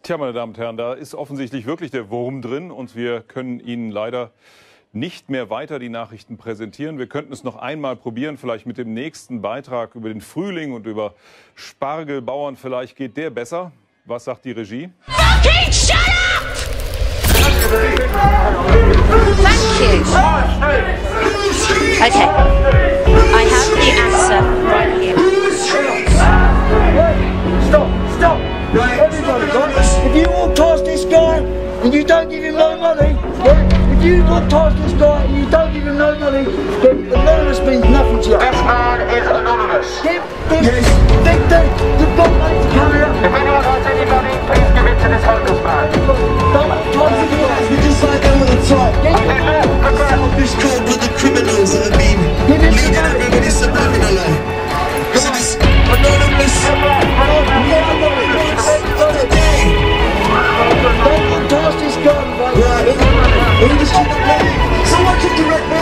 Tja, meine Damen und Herren, da ist offensichtlich wirklich der Wurm drin und wir können Ihnen leider nicht mehr weiter die Nachrichten präsentieren. Wir könnten es noch einmal probieren, vielleicht mit dem nächsten Beitrag über den Frühling und über Spargelbauern. Vielleicht geht der besser. Was sagt die Regie? Fucking shut up! Thank you. Okay, I have the answer right here. Stop! Right, everybody, right? If you walk past this guy and you don't give him no money, yeah? If you walk past this guy and you don't give him no money, then anonymous means nothing to you. This man is anonymous. Yes, the bloke needs to come here. If anyone has any money, please give it to this homeless man. Don't try to do that. We just like over the top. This club with the criminals that have been leading everybody subliminally. So this anonymous Don't walk past this guy, right? right, who was on the plane? Someone to direct me.